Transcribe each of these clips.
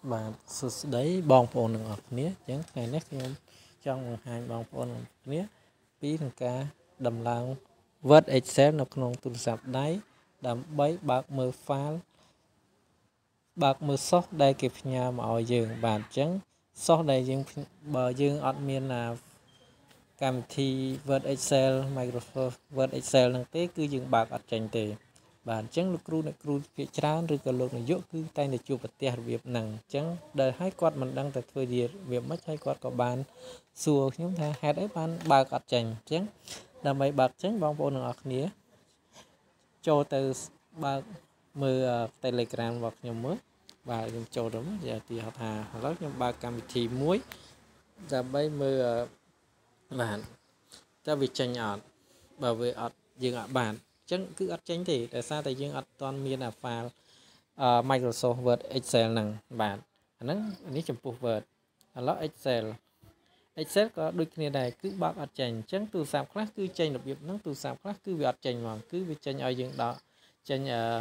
បាទសួស្តីបងប្អូនទាំងអស់គ្នាអញ្ចឹងថ្ងៃនេះខ្ញុំចង់បង្ហាញបងប្អូនទាំងអស់គ្នាពីនឹងការដំឡើង Word Excel នៅក្នុងទូរស័ព្ទដៃដើម្បីបើកមើល file បើកមើល source ដែលគេផ្ញើមកឲ្យយើងបាទអញ្ចឹង source ដែលយើងបើយើងអត់មានកម្មវិធី Word Excel Microsoft Word Excel ហ្នឹងទេគឺយើងបើកអត់ចេញទេបាទអញ្ចឹងលោកគ្រូអ្នកគ្រូភាគច្រើនឬក៏លោកនាយកគឺតែងតែជួបប្រទះរបៀបហ្នឹងអញ្ចឹងដែលឲ្យគាត់មិនដឹងតែធ្វើជារបៀបម៉េចហើយគាត់ក៏បានសួរខ្ញុំថាហេតុអីបានបើកអត់ចេញអញ្ចឹងដើម្បីបើកចេញបងប្អូនទាំងអស់គ្នាចូលទៅបើកមើល Telegram របស់ខ្ញុំមើលបាទខ្ញុំចូលទៅនិយាយទីហៅថាឥឡូវខ្ញុំបើកកម្មវិធីមួយដើម្បីមើលបាទតើវាចេញអត់បើវាអត់យើងអត់បានអញ្ចឹងគឺអត់ចេញទេដោយសារតែយើងអត់ទាន់មានfile Microsoft Word Excel ហ្នឹងបាទអាហ្នឹងនេះចំពោះ Word ឥឡូវ Excel ក៏ដូចគ្នាដែរគឺបើកអត់ចេញអញ្ចឹងទូរស័ព្ទខ្លះគឺចេញរបៀបហ្នឹងទូរស័ព្ទខ្លះគឺវាអត់ចេញហ្មងគឺវាចេញឲ្យយើងដល់ចេញ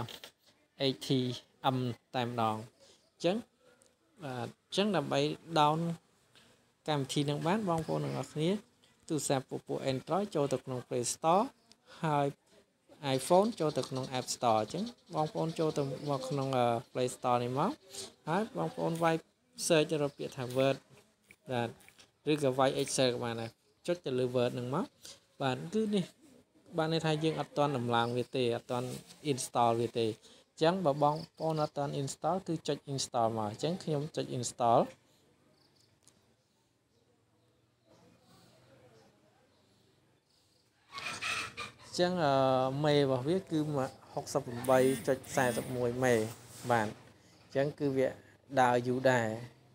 ATM តែម្ដងអញ្ចឹងបាទអញ្ចឹងដើម្បី down កម្មវិធីនឹងបានបងប្អូនទាំងអស់គ្នាទូរស័ព្ទពពួក Android ចូលទៅក្នុង Play Store ហើយ iPhone ចូលទៅក្នុង App Store អញ្ចឹងបងប្អូនចូលទៅមកក្នុង Play Store នេះមកហើយបងប្អូនវាយ search រកពាក្យថា Word បាទឬក៏វាយ Excel ក៏បានដែរចុចទៅលើ Word ហ្នឹងមកបាទគឺនេះបានន័យថាយើងអត់ទាន់ដំឡើងវាទេអត់ទាន់ install វាទេអញ្ចឹងបើបងប្អូនអត់ទាន់ install គឺចុច install មកអញ្ចឹងខ្ញុំចុច installចឹងមេរបស់វាគឺ68.41 មេបាទអញ្ចឹងគឺវាដើរយូរដែរ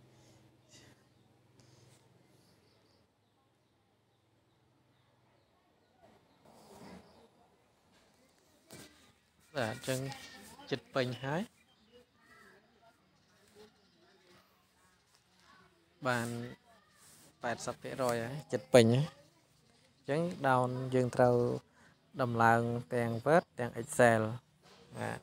បាទអញ្ចឹងចិត្តពេញហើយបាន80%ហើយចិត្តពេញហើយអញ្ចឹង down យើងត្រូវដំឡើងទាំង Word ទាំង Excel បាទ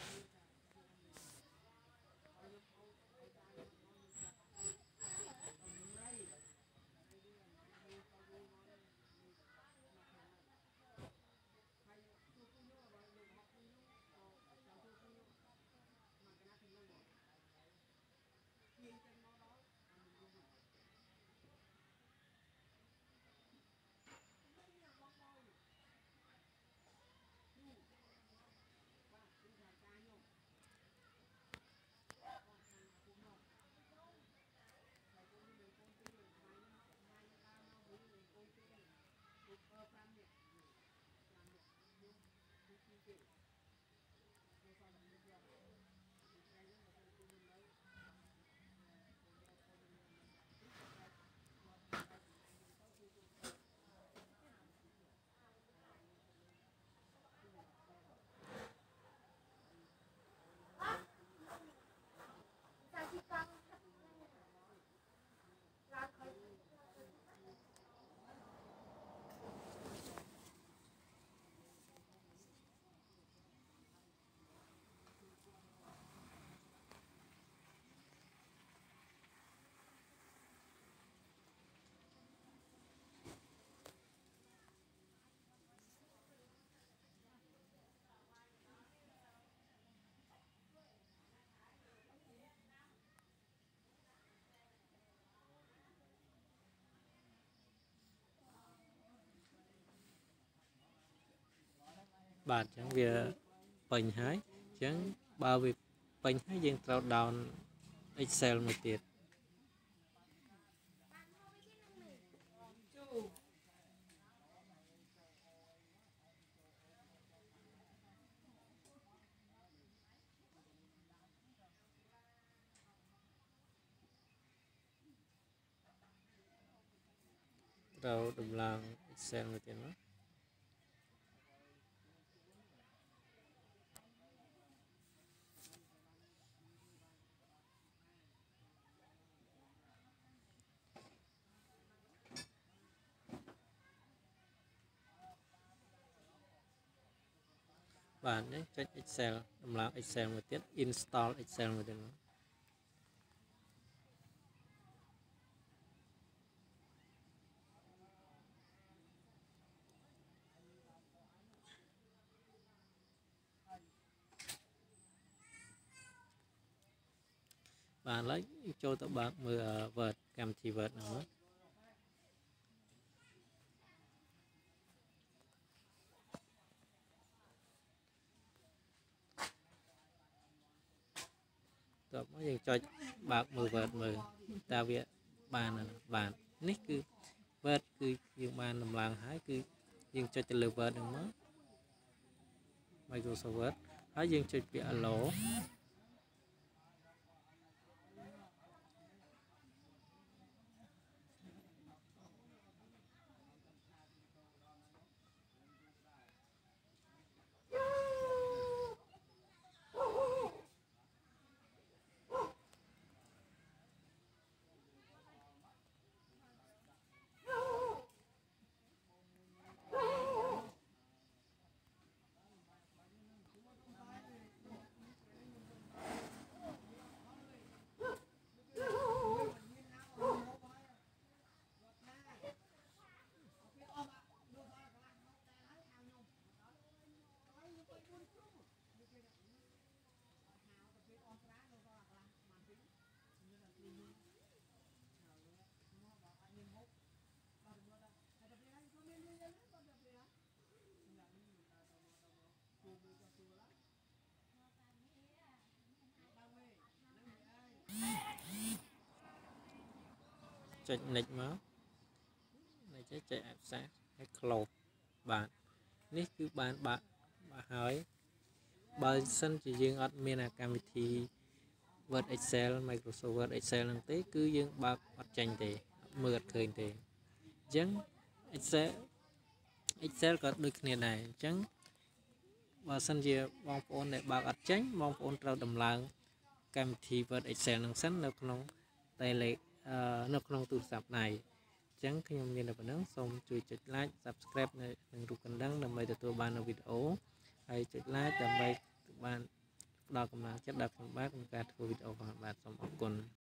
បាទអញ្ចឹងវាពេញហើយអញ្ចឹងបើវាពេញហើយយើងត្រូវ down Excel មួយទៀតត្រូវដំឡើង Excel មួយទៀតមកបាទនេះចុច Excel ដំឡើង Excel មួយទៀត install Excel មួយទៀត bạn lấy cho tụi bạn mưa vợt cầm chỉ vợt nữa tụi mới dừng cho bạn mưa vợt mưa ta việc bạn nít cứ vợt cứ dừng bàn làm làng hái cứ dừng cho lừa vợt được mất Microsoft Word hái dừng cho việc lỗ cho nịch máu này chạy áp sát hay close bạn nít cứ bạn hỏi bài sân chỉ riêng admin cam thì Word Excel Microsoft Word Excel năng tế cứ dương bạc bắt tranh thì mưa khơi thì chẳng Excel có đôi khi này chẳng và sân gì bong phone để bạc bắt tranh bong phone trao đầm làng cam thì Word Excel năng sân được nông tài lệ được nông tủ sạp này chẳng khi nhầm nhìn được phản xong chui chụp like subscribe này đừng rụt cần đăng làm bài từ ban ở video hay chụp like làm bài bạn đọc cầm năng chất đặc bác một cái video của bạn xong một con